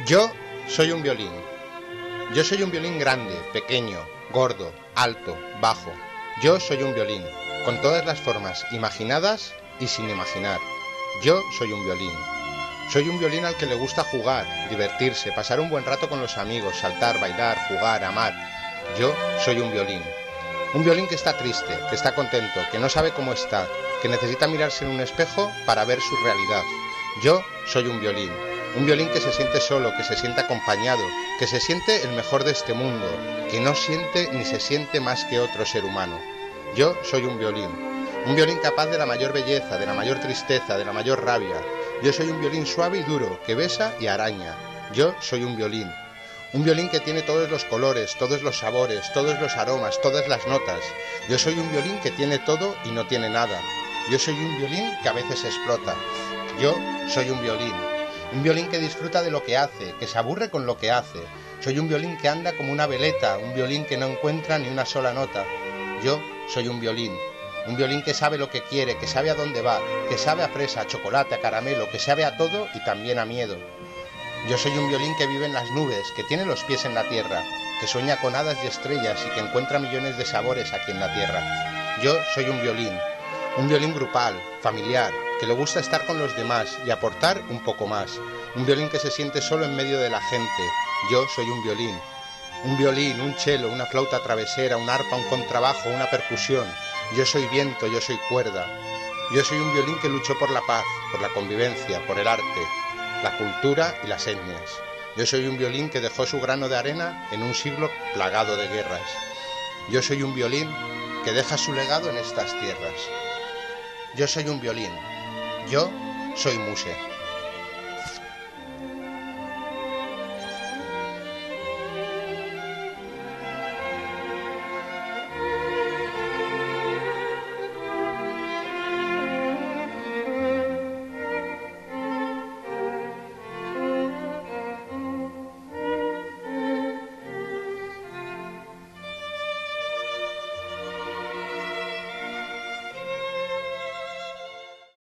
Yo soy un violín. Yo soy un violín grande, pequeño, gordo, alto, bajo. Yo soy un violín, con todas las formas imaginadas y sin imaginar. Yo soy un violín. Soy un violín al que le gusta jugar, divertirse, pasar un buen rato con los amigos, saltar, bailar, jugar, amar. Yo soy un violín. Un violín que está triste, que está contento, que no sabe cómo está, que necesita mirarse en un espejo para ver su realidad. Yo soy un violín. Un violín que se siente solo, que se siente acompañado, que se siente el mejor de este mundo, que no siente ni se siente más que otro ser humano. Yo soy un violín. Un violín capaz de la mayor belleza, de la mayor tristeza, de la mayor rabia. Yo soy un violín suave y duro, que besa y araña. Yo soy un violín. Un violín que tiene todos los colores, todos los sabores, todos los aromas, todas las notas. Yo soy un violín que tiene todo y no tiene nada. Yo soy un violín que a veces explota. Yo soy un violín. Un violín que disfruta de lo que hace, que se aburre con lo que hace. Soy un violín que anda como una veleta, un violín que no encuentra ni una sola nota. Yo soy un violín. Un violín que sabe lo que quiere, que sabe a dónde va, que sabe a fresa, a chocolate, a caramelo, que sabe a todo y también a miedo. Yo soy un violín que vive en las nubes, que tiene los pies en la tierra, que sueña con hadas y estrellas y que encuentra millones de sabores aquí en la tierra. Yo soy un violín grupal, familiar, que le gusta estar con los demás y aportar un poco más. Un violín que se siente solo en medio de la gente. Yo soy un violín. Un violín, un cello, una flauta travesera, un arpa, un contrabajo, una percusión. Yo soy viento, yo soy cuerda. Yo soy un violín que luchó por la paz, por la convivencia, por el arte, la cultura y las etnias. Yo soy un violín que dejó su grano de arena en un siglo plagado de guerras. Yo soy un violín que deja su legado en estas tierras. Yo soy un violín. Yo soy Muse.